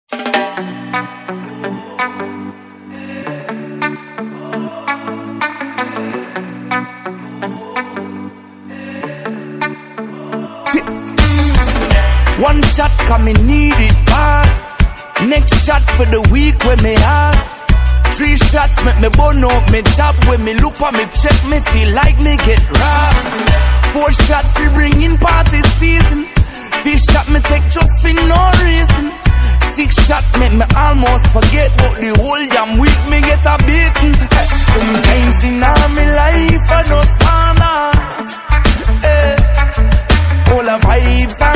One shot come in need it bad. Next shot for the week when me hard. 3 shots make me burn out me chop. When me look at me check me feel like me get robbed. 4 shots we bring in party season. 3 shot me take just for no reason. 6 shot make me almost forget, but the whole damn week me get a beating. Sometimes in all my life I just wanna all the vibes